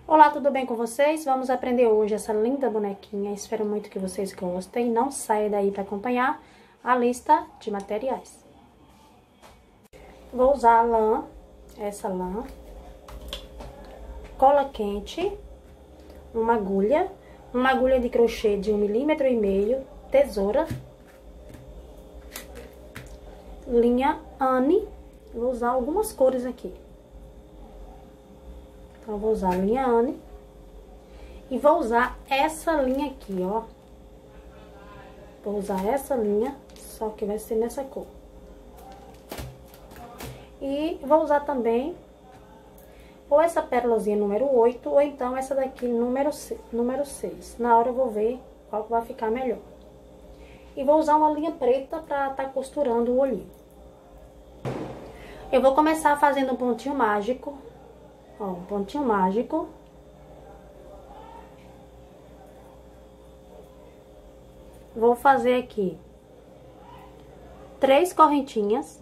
Olá, tudo bem com vocês? Vamos aprender hoje essa linda bonequinha. Espero muito que vocês gostem. Não saia daí para acompanhar a lista de materiais. Vou usar a lã, essa lã, cola quente, uma agulha de crochê de 1,5 mm, tesoura, linha Anne. Vou usar algumas cores aqui. Então, vou usar a linha Anne e vou usar essa linha aqui, ó. Vou usar essa linha, só que vai ser nessa cor. E vou usar também ou essa pérolazinha número 8, ou então essa daqui número 6. Na hora eu vou ver qual que vai ficar melhor. E vou usar uma linha preta pra tá costurando o olhinho. Eu vou começar fazendo um pontinho mágico. Ó, um pontinho mágico. Vou fazer aqui 3 correntinhas.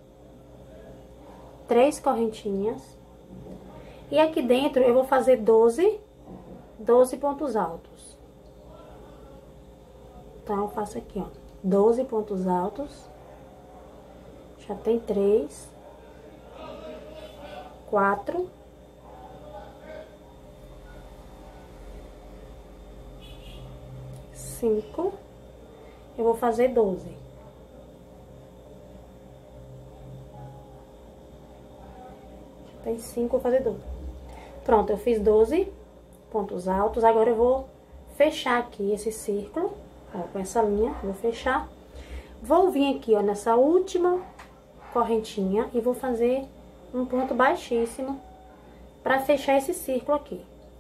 3 correntinhas. E aqui dentro eu vou fazer 12 pontos altos. Então, eu faço aqui, ó, 12 pontos altos. Já tem 3, 4, 5, eu vou fazer 12. Tem 5, vou fazer 12. Pronto, eu fiz 12 pontos altos. Agora eu vou fechar aqui esse círculo, ó, com essa linha, vou fechar. Vou vir aqui, ó, nessa última correntinha e vou fazer um ponto baixíssimo pra fechar esse círculo aqui.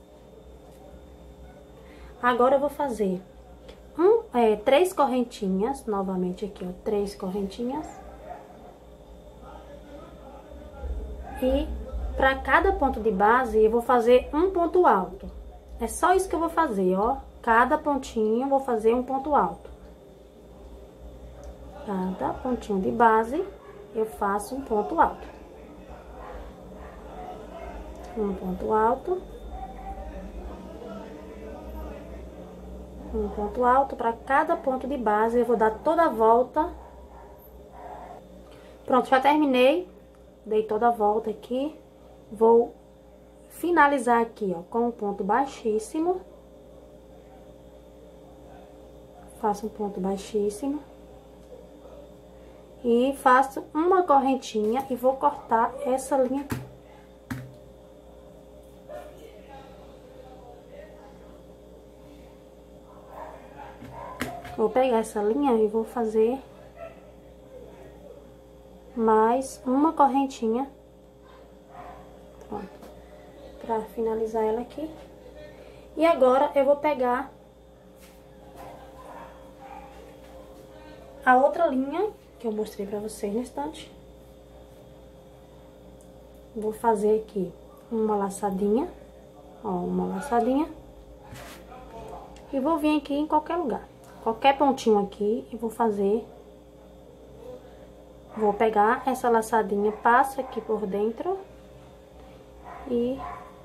Agora eu vou fazer 3 correntinhas, novamente aqui, ó, 3 correntinhas. E pra cada ponto de base, eu vou fazer um ponto alto. É só isso que eu vou fazer, ó. Cada pontinho, eu vou fazer um ponto alto. Cada pontinho de base, eu faço um ponto alto. Um ponto alto. Um ponto alto para cada ponto de base. Eu vou dar toda a volta. Pronto, já terminei. Dei toda a volta aqui. Vou finalizar aqui, ó, com um ponto baixíssimo. Faço um ponto baixíssimo. E faço uma correntinha e vou cortar essa linha aqui. Vou pegar essa linha e vou fazer mais uma correntinha. Pronto. Pra finalizar ela aqui. E agora eu vou pegar a outra linha que eu mostrei pra vocês no instante. Vou fazer aqui uma laçadinha. Ó, uma laçadinha. E vou vir aqui em qualquer lugar. Qualquer pontinho aqui, e vou fazer... Vou pegar essa laçadinha, passo aqui por dentro. E...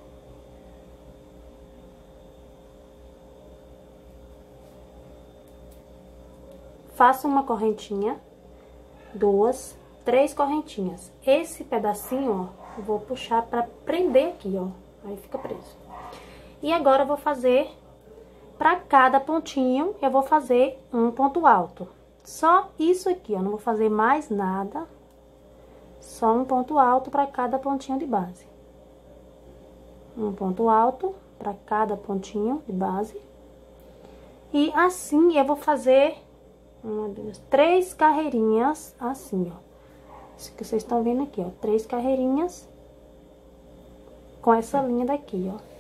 faço uma correntinha, 2, 3 correntinhas. Esse pedacinho, ó, eu vou puxar pra prender aqui, ó. Aí fica preso. E agora eu vou fazer... Pra cada pontinho, eu vou fazer um ponto alto. Só isso aqui, ó, não vou fazer mais nada. Só um ponto alto pra cada pontinho de base. Um ponto alto pra cada pontinho de base. E assim, eu vou fazer 1, 2, 3 carreirinhas, assim, ó. Isso que vocês estão vendo aqui, ó, 3 carreirinhas com essa linha daqui, ó.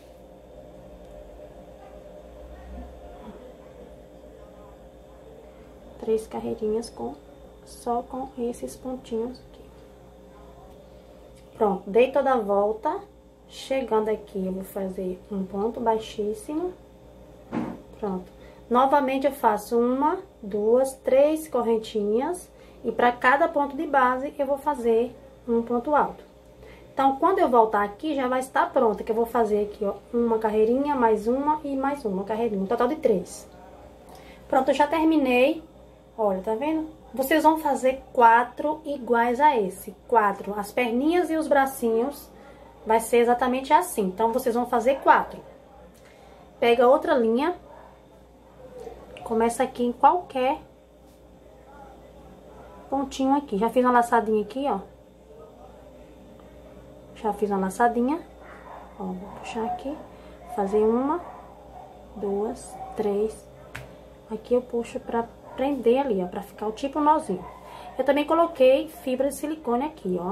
Três carreirinhas só com esses pontinhos aqui. Pronto, dei toda a volta. Chegando aqui, eu vou fazer um ponto baixíssimo. Pronto. Novamente, eu faço 1, 2, 3 correntinhas. E para cada ponto de base, eu vou fazer um ponto alto. Então, quando eu voltar aqui, já vai estar pronta, que eu vou fazer aqui, ó, uma carreirinha, mais uma e mais uma carreirinha, um total de 3. Pronto, eu já terminei. Olha, tá vendo? Vocês vão fazer 4 iguais a esse. 4, as perninhas e os bracinhos, vai ser exatamente assim. Então, vocês vão fazer 4. Pega outra linha, começa aqui em qualquer pontinho aqui. Já fiz uma laçadinha aqui, ó. Já fiz uma laçadinha. Ó, vou puxar aqui, fazer 1, 2, 3. Aqui eu puxo pra prender ali, ó, pra ficar o tipo nozinho. Eu também coloquei fibra de silicone aqui, ó.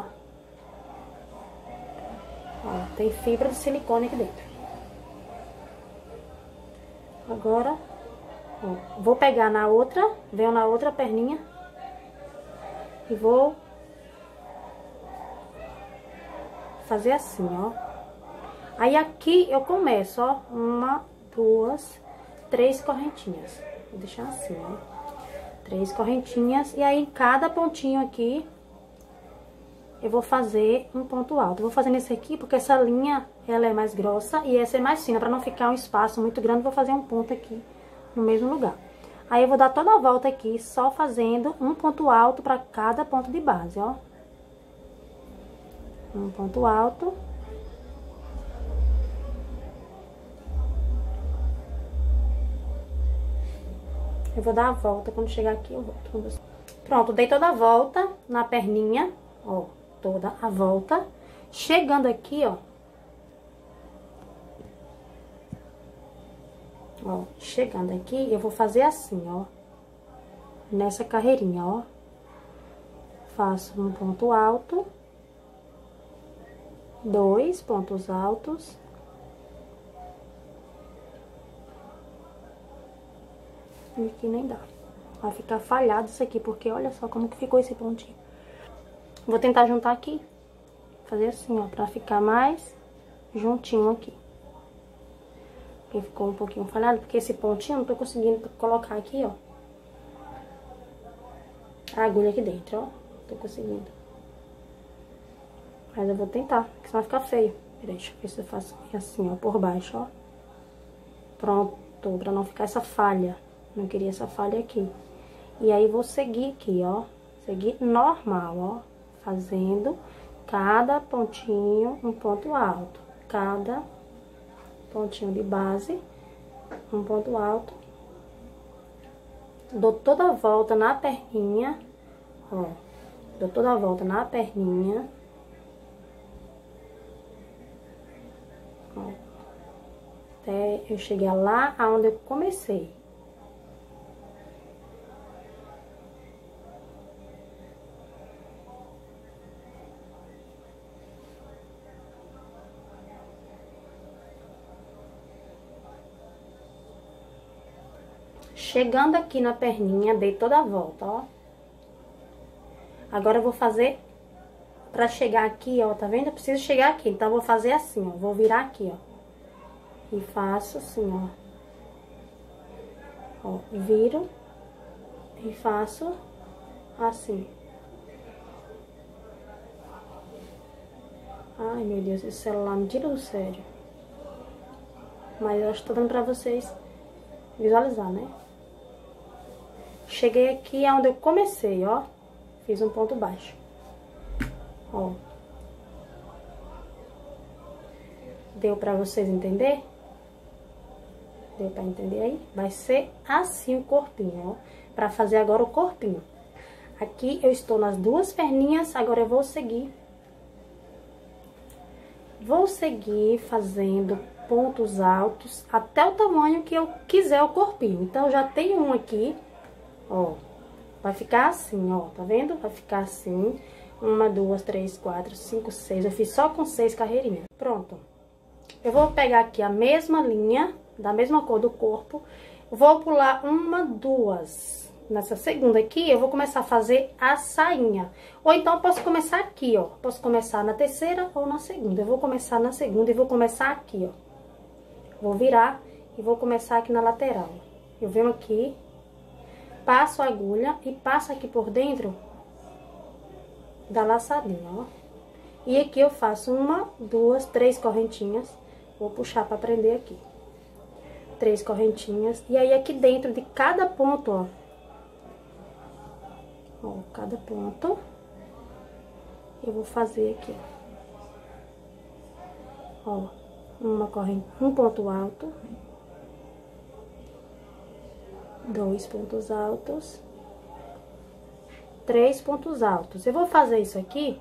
Ó, tem fibra de silicone aqui dentro. Agora, ó, vou pegar na outra, venho na outra perninha e vou fazer assim, ó. Aí aqui eu começo, ó, 1, 2, 3 correntinhas. Vou deixar assim, ó. 3 correntinhas, e aí em cada pontinho aqui eu vou fazer um ponto alto. Eu vou fazer nesse aqui porque essa linha, ela é mais grossa e essa é mais fina. Pra não ficar um espaço muito grande, vou fazer um ponto aqui no mesmo lugar. Aí eu vou dar toda a volta aqui, só fazendo um ponto alto pra cada ponto de base, ó. Um ponto alto. Eu vou dar a volta, quando chegar aqui eu volto com você. Pronto, dei toda a volta na perninha, ó, toda a volta. Chegando aqui, ó. Ó, chegando aqui, eu vou fazer assim, ó. Nessa carreirinha, ó. Faço um ponto alto. 2 pontos altos. E aqui nem dá. Vai ficar falhado isso aqui, porque olha só como que ficou esse pontinho. Vou tentar juntar aqui. Fazer assim, ó, pra ficar mais juntinho aqui. Porque ficou um pouquinho falhado, porque esse pontinho eu não tô conseguindo colocar aqui, ó. A agulha aqui dentro, ó. Tô conseguindo. Mas eu vou tentar, porque senão vai ficar feio. Deixa eu ver se eu faço assim, ó, por baixo, ó. Pronto, pra não ficar essa falha. Não queria essa falha aqui. E aí, vou seguir aqui, ó. Seguir normal, ó. Fazendo cada pontinho um ponto alto. Cada pontinho de base, um ponto alto. Dou toda a volta na perninha, ó. Dou toda a volta na perninha. Ó. Até eu chegar lá aonde eu comecei. Chegando aqui na perninha, dei toda a volta, ó. Agora eu vou fazer, pra chegar aqui, ó, tá vendo? Eu preciso chegar aqui, então eu vou fazer assim, ó. Vou virar aqui, ó. E faço assim, ó. Ó, viro e faço assim. Ai, meu Deus, esse celular me tira do sério. Mas eu acho que tô dando pra vocês visualizar, né? Cheguei aqui onde eu comecei, ó. Fiz um ponto baixo. Ó. Deu pra vocês entender? Deu pra entender aí? Vai ser assim o corpinho, ó. Pra fazer agora o corpinho. Aqui eu estou nas 2 perninhas, agora eu vou seguir. Vou seguir fazendo pontos altos até o tamanho que eu quiser o corpinho. Então, já tenho um aqui, ó. Vai ficar assim, ó, tá vendo? Vai ficar assim. 1, 2, 3, 4, 5, 6. Eu fiz só com 6 carreirinhas. Pronto. Eu vou pegar aqui a mesma linha, da mesma cor do corpo. Vou pular 1, 2. Nessa segunda aqui, eu vou começar a fazer a sainha. Ou então, eu posso começar aqui, ó. Posso começar na terceira ou na segunda. Eu vou começar na segunda e vou começar aqui, ó. Vou virar e vou começar aqui na lateral. Eu venho aqui, passo a agulha e passo aqui por dentro da laçadinha, ó. E aqui eu faço uma, duas, três correntinhas. Vou puxar pra prender aqui. 3 correntinhas. E aí, aqui dentro de cada ponto, ó, cada ponto, eu vou fazer aqui, ó, uma corrente, um ponto alto, 2 pontos altos, 3 pontos altos. Eu vou fazer isso aqui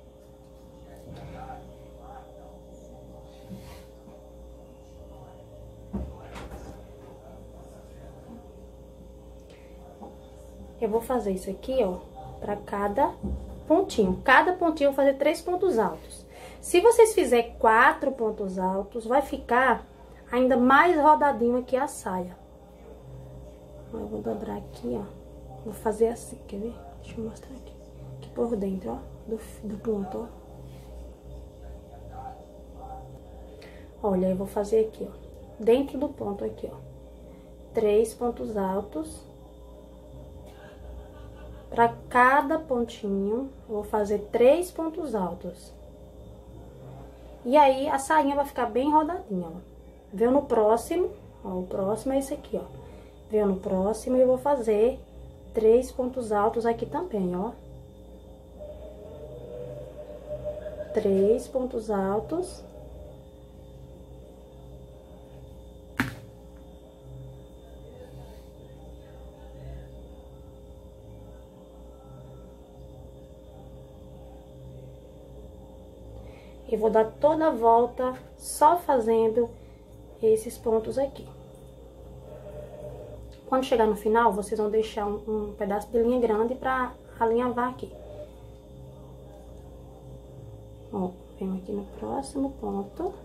ó, pra cada pontinho. Cada pontinho eu vou fazer 3 pontos altos. Se vocês fizerem 4 pontos altos, vai ficar ainda mais rodadinho aqui a saia. Eu vou dobrar aqui, ó. Vou fazer assim, quer ver? Deixa eu mostrar aqui. Aqui por dentro, ó, do ponto, ó. Olha, eu vou fazer aqui, ó. Dentro do ponto aqui, ó. 3 pontos altos. Pra cada pontinho, eu vou fazer 3 pontos altos. E aí, a sainha vai ficar bem rodadinha, ó. Veio no próximo, ó, o próximo é esse aqui, ó. Veio no próximo e eu vou fazer 3 pontos altos aqui também, ó. 3 pontos altos. E vou dar toda a volta só fazendo esses pontos aqui. Quando chegar no final, vocês vão deixar um pedaço de linha grande pra alinhavar aqui. Ó, venho aqui no próximo ponto.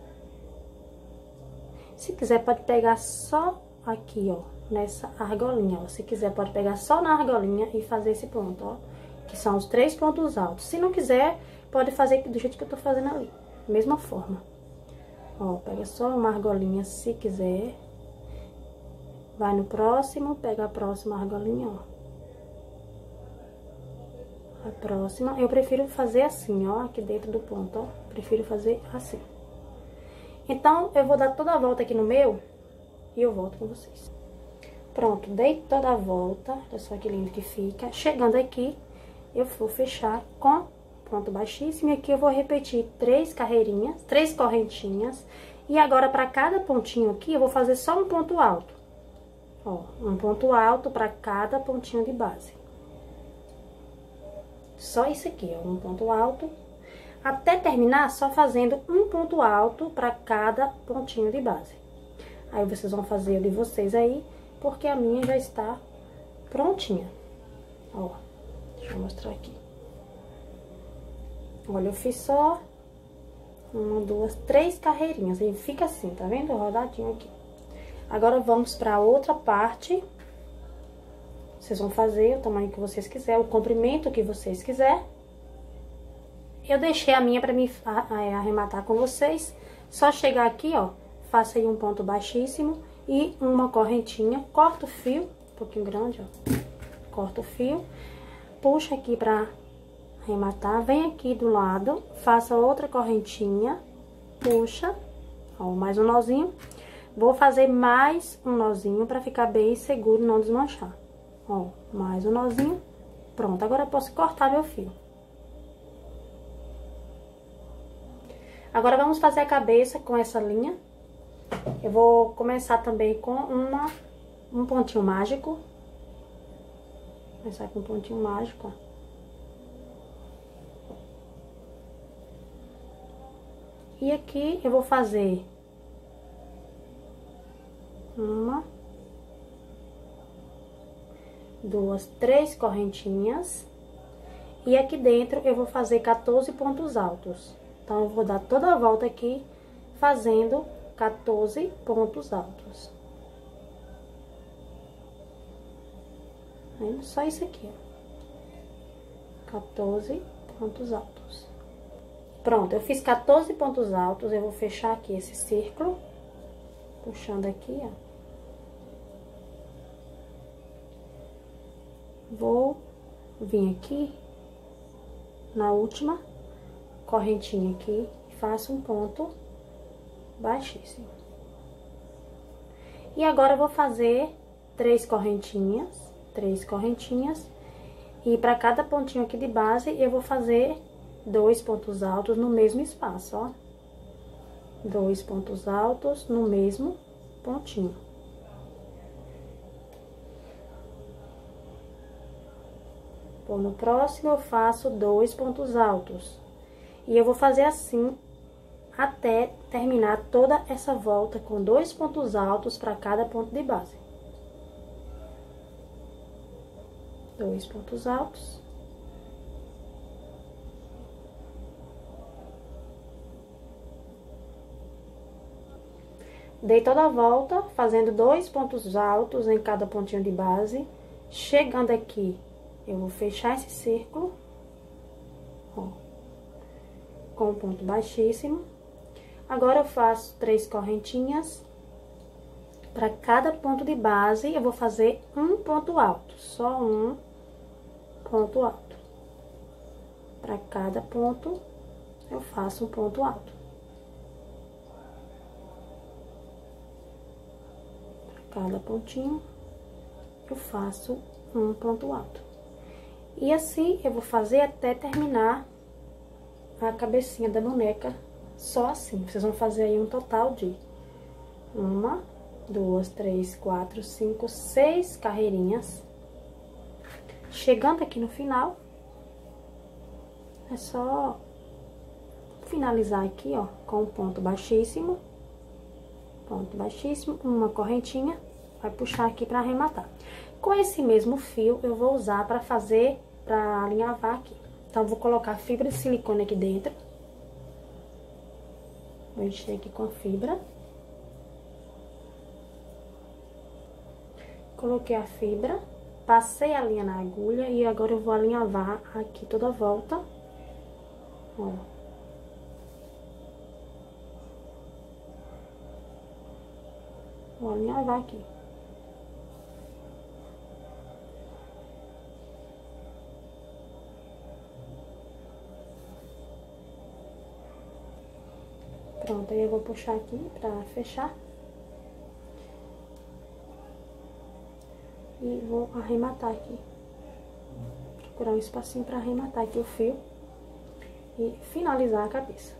Se quiser, pode pegar só aqui, ó, nessa argolinha, ó. Se quiser, pode pegar só na argolinha e fazer esse ponto, ó. Que são os 3 pontos altos. Se não quiser, pode fazer do jeito que eu tô fazendo ali. Mesma forma. Ó, pega só uma argolinha se quiser. Vai no próximo, pega a próxima argolinha, ó. A próxima, eu prefiro fazer assim, ó, aqui dentro do ponto, ó. Prefiro fazer assim. Então, eu vou dar toda a volta aqui no meu e eu volto com vocês. Pronto, dei toda a volta, olha só que lindo que fica. Chegando aqui, eu vou fechar com ponto baixíssimo. E aqui eu vou repetir 3 carreirinhas, 3 correntinhas. E agora, para cada pontinho aqui, eu vou fazer só um ponto alto. Ó, um ponto alto para cada pontinho de base. Só isso aqui, ó, um ponto alto. Até terminar, só fazendo um ponto alto para cada pontinho de base. Aí, vocês vão fazer o de vocês aí, porque a minha já está prontinha. Ó, deixa eu mostrar aqui. Olha, eu fiz só 1, 2, 3 carreirinhas. E fica assim, tá vendo? Rodadinho aqui. Agora, vamos pra outra parte. Vocês vão fazer o tamanho que vocês quiserem, o comprimento que vocês quiserem. Eu deixei a minha pra me arrematar com vocês. Só chegar aqui, ó, faça aí um ponto baixíssimo e uma correntinha. Corta o fio, um pouquinho grande, ó. Corta o fio, puxa aqui pra arrematar. Vem aqui do lado, faça outra correntinha, puxa, ó, mais um nozinho. Vou fazer mais um nozinho pra ficar bem seguro, não desmanchar. Ó, mais um nozinho. Pronto, agora eu posso cortar meu fio. Agora, vamos fazer a cabeça com essa linha. Eu vou começar também com um pontinho mágico. Vou começar com um pontinho mágico, ó. E aqui eu vou fazer 1, 2, 3 correntinhas. E aqui dentro eu vou fazer 14 pontos altos. Então, eu vou dar toda a volta aqui, fazendo 14 pontos altos. Vendo? Só isso aqui, ó. 14 pontos altos. Pronto, eu fiz 14 pontos altos, eu vou fechar aqui esse círculo, puxando aqui, ó. Vou vir aqui na última correntinha aqui e faço um ponto baixíssimo. E agora eu vou fazer 3 correntinhas, e para cada pontinho aqui de base eu vou fazer 2 pontos altos no mesmo espaço, ó. 2 pontos altos no mesmo pontinho. No próximo eu faço 2 pontos altos. E eu vou fazer assim até terminar toda essa volta com 2 pontos altos para cada ponto de base. 2 pontos altos. Dei toda a volta, fazendo 2 pontos altos em cada pontinho de base. Chegando aqui, eu vou fechar esse círculo, ó, com um ponto baixíssimo. Agora, eu faço 3 correntinhas. Para cada ponto de base, eu vou fazer um ponto alto, só um ponto alto. Para cada ponto, eu faço um ponto alto. Para cada pontinho, eu faço um ponto alto. E assim, eu vou fazer até terminar a cabecinha da boneca, só assim. Vocês vão fazer aí um total de 1, 2, 3, 4, 5, 6 carreirinhas. Chegando aqui no final, é só finalizar aqui, ó, com um ponto baixíssimo, uma correntinha, vai puxar aqui pra arrematar. Com esse mesmo fio, eu vou usar pra fazer, pra alinhavar aqui. Então, vou colocar fibra de silicone aqui dentro. Vou encher aqui com a fibra. Coloquei a fibra, passei a linha na agulha e agora eu vou alinhavar aqui toda a volta, ó. Vou alinhavar aqui. Pronto, aí eu vou puxar aqui pra fechar. E vou arrematar aqui. Procurar um espacinho pra arrematar aqui o fio. E finalizar a cabeça.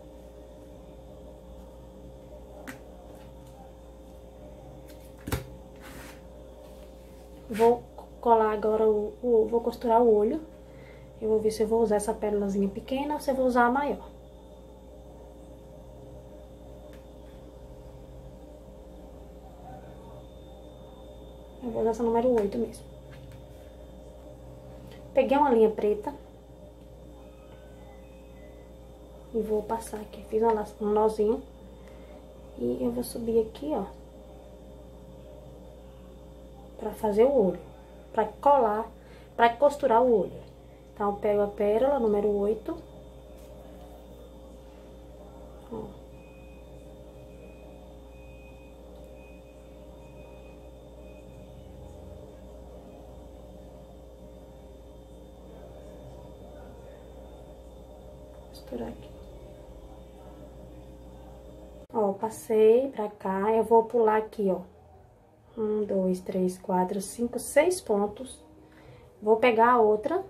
Vou colar agora vou costurar o olho. Eu vou ver se eu vou usar essa pérolazinha pequena ou se eu vou usar a maior. Eu vou usar essa número 8 mesmo. Peguei uma linha preta. E vou passar aqui. Fiz um nozinho. E eu vou subir aqui, ó. Pra fazer o olho. Pra colar, pra costurar o olho. Então, eu pego a pérola, número 8. Ó. Costurar aqui. Ó, passei pra cá, eu vou pular aqui, ó. 1, 2, 3, 4, 5, 6 pontos. Vou pegar a outra.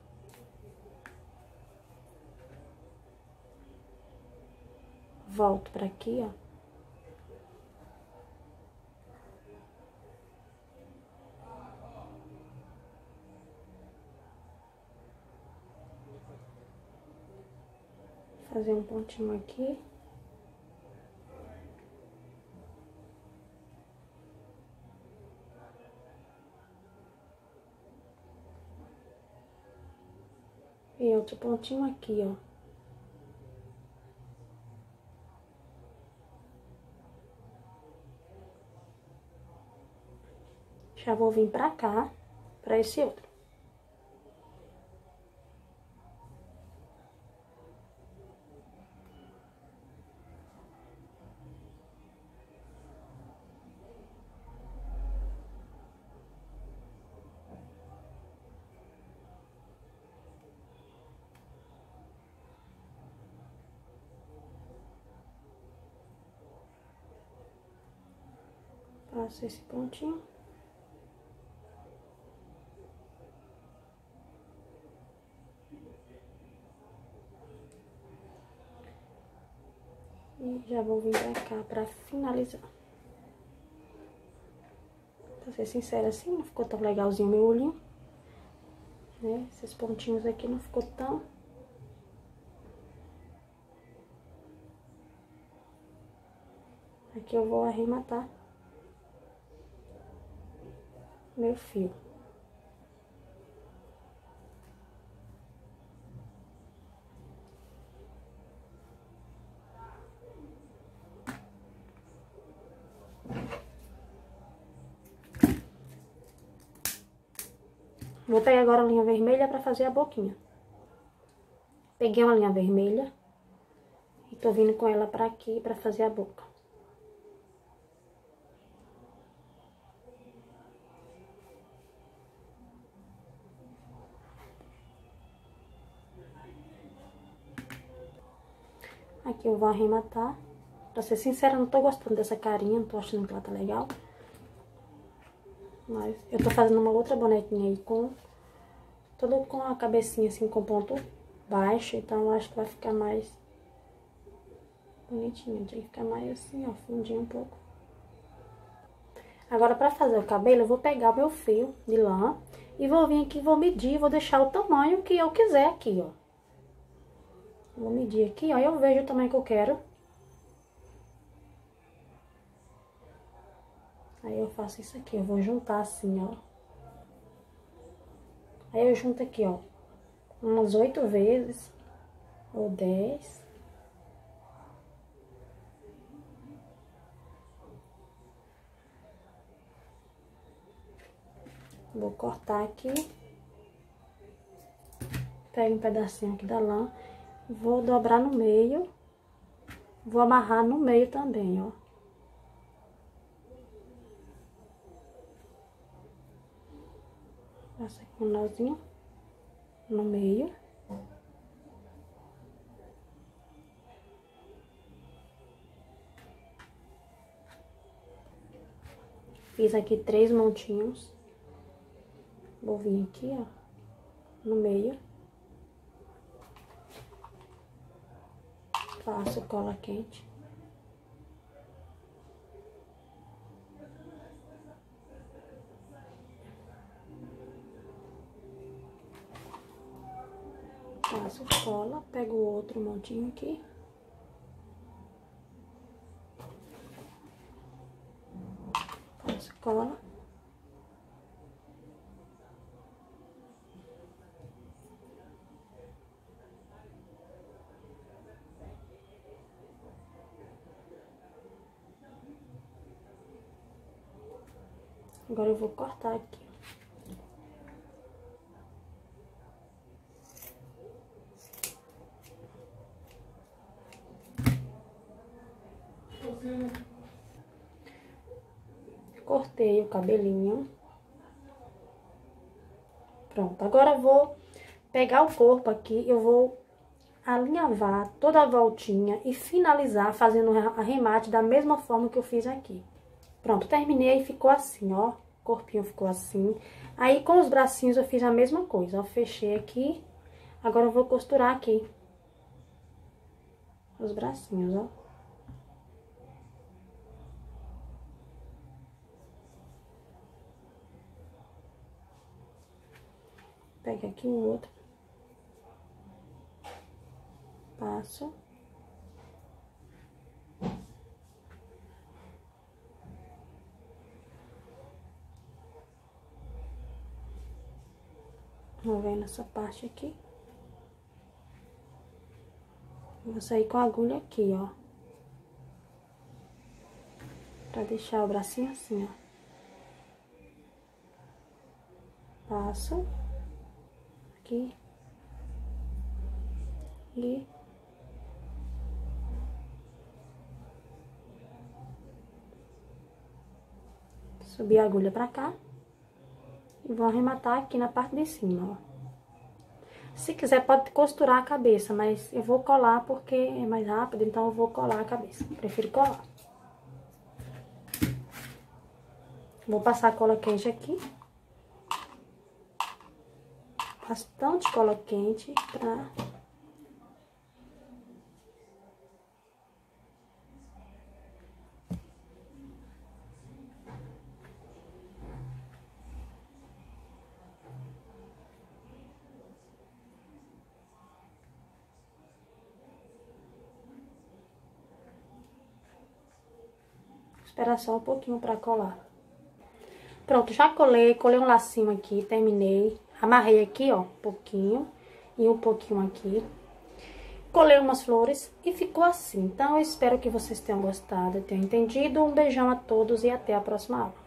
Volto pra aqui, ó. Fazer um pontinho aqui. E outro pontinho aqui, ó. Já vou vir pra cá, pra esse outro. Passo esse pontinho. E já vou vir pra cá pra finalizar. Pra ser sincera assim, não ficou tão legalzinho meu olhinho, né? Esses pontinhos aqui não ficou tão... Aqui eu vou arrematar meu fio. Vou pegar agora a linha vermelha pra fazer a boquinha. Peguei uma linha vermelha e tô vindo com ela pra aqui pra fazer a boca. Aqui eu vou arrematar. Pra ser sincera, não tô gostando dessa carinha, não tô achando que ela tá legal. Mas eu tô fazendo uma outra bonequinha aí todo com a cabecinha assim, com ponto baixo. Então eu acho que vai ficar mais bonitinho. Tem que ficar mais assim, ó, fundinho um pouco. Agora pra fazer o cabelo, eu vou pegar o meu fio de lã e vou vir aqui, vou medir, vou deixar o tamanho que eu quiser aqui, ó. Vou medir aqui, ó, e eu vejo o tamanho que eu quero. Aí eu faço isso aqui, eu vou juntar assim, ó. Aí eu junto aqui, ó, umas 8 vezes, ou 10. Vou cortar aqui. Pego um pedacinho aqui da lã, vou dobrar no meio, vou amarrar no meio também, ó. Faço aqui um nozinho no meio. Fiz aqui 3 montinhos. Vou vir aqui, ó, no meio. Faço cola quente. Passo cola, pego o outro montinho aqui. Passo cola. Agora eu vou cortar aqui. Cortei o cabelinho. Pronto, agora eu vou pegar o corpo aqui, eu vou alinhavar toda a voltinha e finalizar fazendo arremate da mesma forma que eu fiz aqui. Pronto, terminei e ficou assim, ó. O corpinho ficou assim. Aí, com os bracinhos, eu fiz a mesma coisa, ó. Fechei aqui. Agora eu vou costurar aqui os bracinhos, ó. Pega aqui o outro. Passo. Vou ver nessa parte aqui. Vou sair com a agulha aqui, ó. Pra deixar o bracinho assim, ó. Passo. Aqui. E... subir a agulha pra cá. E vou arrematar aqui na parte de cima, ó. Se quiser, pode costurar a cabeça, mas eu vou colar porque é mais rápido, então eu vou colar a cabeça. Prefiro colar. Vou passar a cola quente aqui. Bastante cola quente pra... Esperar só um pouquinho pra colar. Pronto, já colei um lacinho aqui, terminei. Amarrei aqui, ó, um pouquinho e um pouquinho aqui. Colei umas flores e ficou assim. Então, eu espero que vocês tenham gostado, tenham entendido. Um beijão a todos e até a próxima aula.